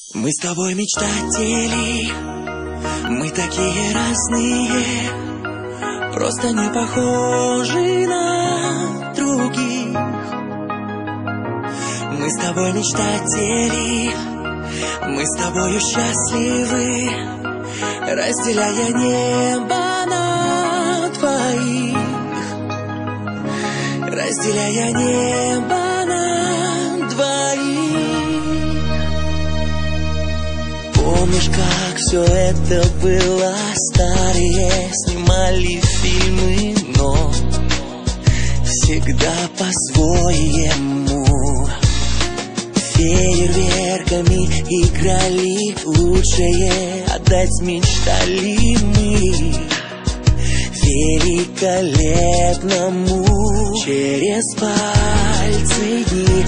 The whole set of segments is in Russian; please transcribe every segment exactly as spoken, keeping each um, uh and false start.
Мы с тобой мечтатели, мы такие разные, просто не похожи на других. Мы с тобой мечтатели, мы с тобою счастливы, разделяя небо на двоих, разделяя небо на двоих. Помнишь, как все это было? Старые снимали фильмы, но всегда по-своему. Фейерверками играли, лучшее отдать мечтали мы великолепному. Через пальцы дни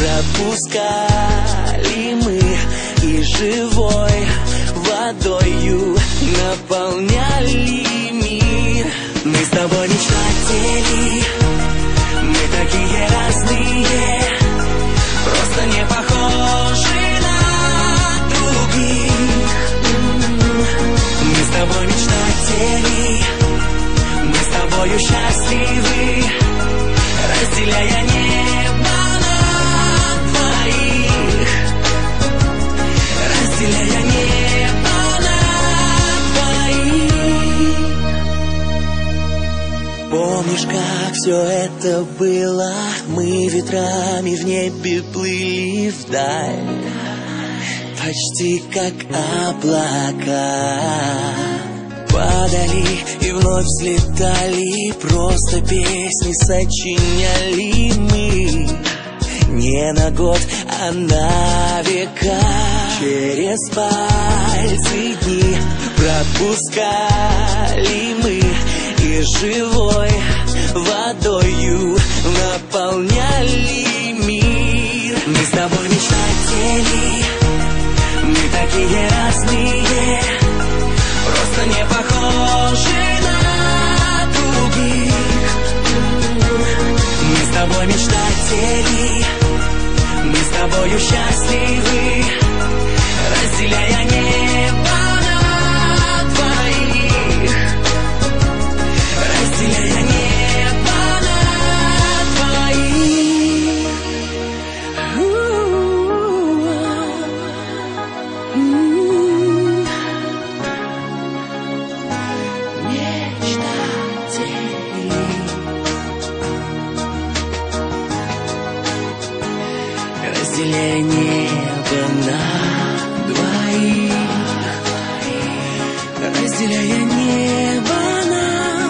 пропускали мы и живой водою наполняли мир. Мы с тобой мечтатели, мы такие разные, просто не похожи на других. Мы с тобой мечтатели, мы с тобою счастливы, разделяя небо на двоих, разделяя небо на двоих. Помнишь, как все это было? Мы ветрами в небе плыли вдаль, почти как облака. Падали и вновь взлетали, просто песни сочиняли мы. Не на год, а на века. Через пальцы дни пропускали мы и живой водою наполняли мир. Мы с тобой мечтатели, мы такие разные, просто не похожи на других. Мы с тобой мечтатели, мы с тобою счастливы, разделяя небо на двоих, разделяя небо на двоих. Разделяя небо на двоих, разделяя небо на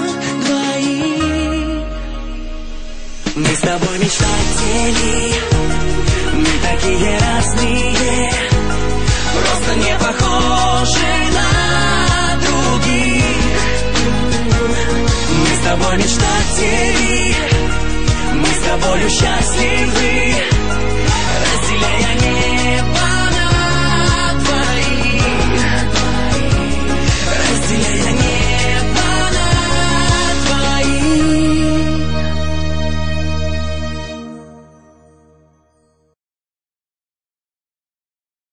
двоих. Мы с тобой мечтатели, мы такие разные, просто не похожи на других. Мы с тобой мечтатели, мы с тобою счастливы,